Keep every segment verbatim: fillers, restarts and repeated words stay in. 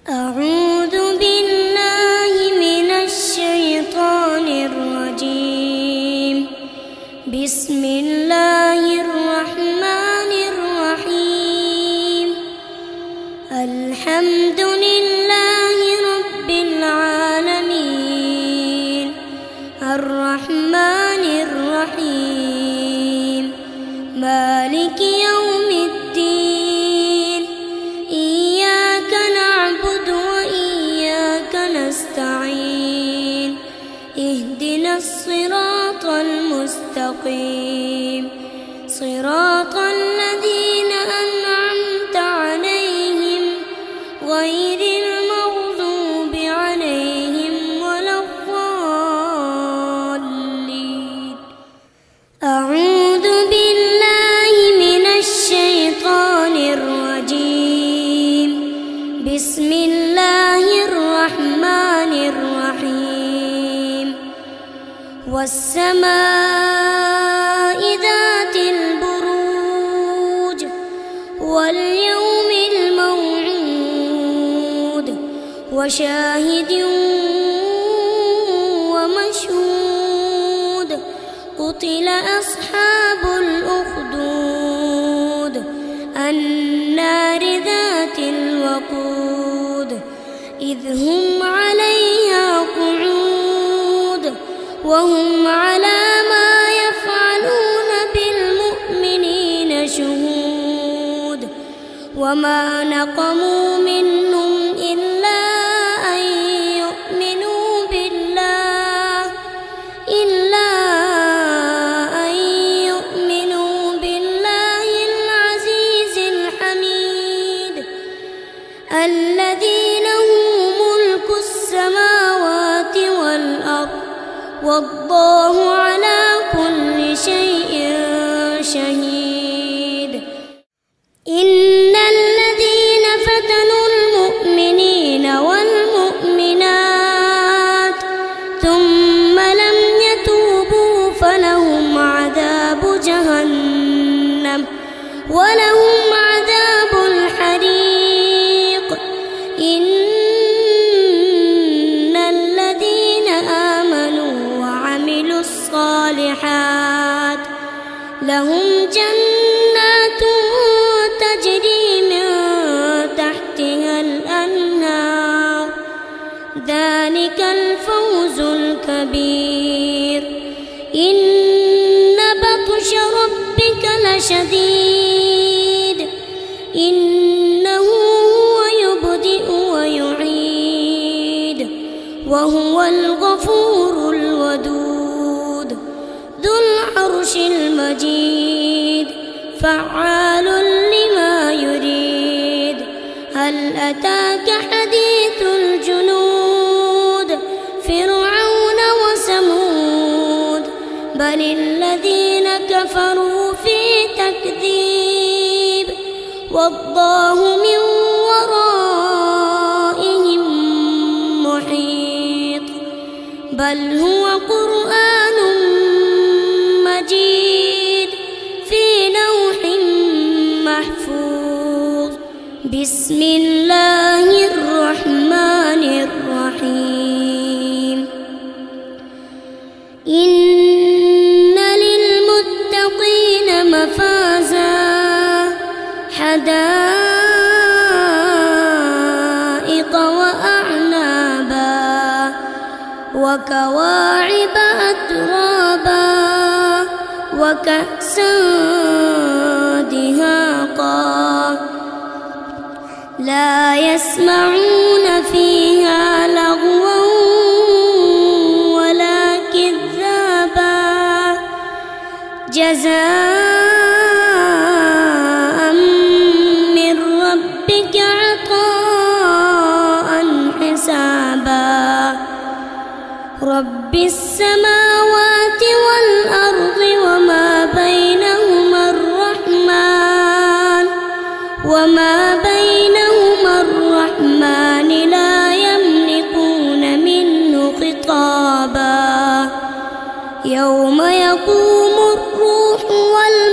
أعوذ بالله من الشيطان الرجيم. بسم الله الرحمن الرحيم. الحمد لله رب العالمين الرحمن الرحيم مالك يوم الدين. إياك نعبد وإياك نستعين. اهدنا الصراط المستقيم صراط الذين أنعمت عليهم غير المغضوب عليهم ولا الضالين. أعوذ بالله من الشيطان الرجيم. بسم الله الرحمن الرحيم. والسماء ذات البروج واليوم الموعود وشاهد ومشهود. قتل أصحاب الأخدود النار ذات الوقود إذ هم عليها قعود وهم على ما يفعلون بالمؤمنين شهود. وما نقموا منهم إلا أن يؤمنوا بالله إلا أن يؤمنوا بالله العزيز الحميد الذي له ملك السماوات والأرض والله على كل شيء شهيد. إن الذين فتنوا المؤمنين والمؤمنات ثم لم يتوبوا فلهم عذاب جهنم ولهم عذاب الحريق. إن الذين آمنوا وعملوا الصالحات لهم جنات تجري من تحتها الأنهار ذلك الفوز الكبير. إن بطش ربك لشديد إنه هو يبدئ ويعيد وهو الغفور الودود ذو العرش المجيد فعال لما يريد. هل أتاك حديث الجنود فرعون وثمود بل الذين كفروا في تكذيب والله من ورائهم محيط. بل هو قرآن مجيد في لوح محفوظ. بسم الله الرحمن الرحيم. إن للمتقين مفازا حدائق وأعنابا وكواعب أترابا وكأسا دهاقا لا يسمعون فيها لغوا ولا كذابا جزاء من ربك عطاء حسابا. رب السماوات والأرض وما بينهما الرحمن وما بينهما الرحمن لا يملكون منه خطابا. يوم يقوم الروح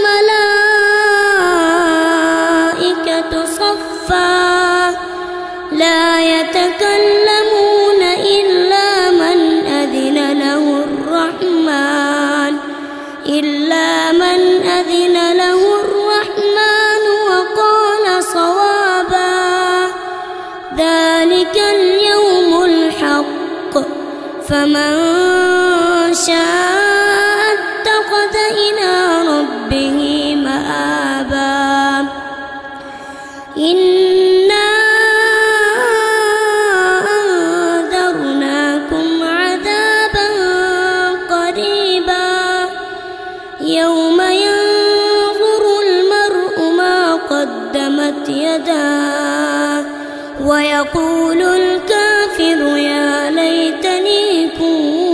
والملائكة صفا لا يتكلمون إلا من أذن له الرحمن إلا من أذن له الرحمن وقال صوابا. ذلك اليوم الحق فمن شاء اتخذ إلى ربه مآبا. إنا أنذرناكم عذابا قريبا يوم ينظر المرء ما قدمت يداه ويقول الكافر يا ليتني كنت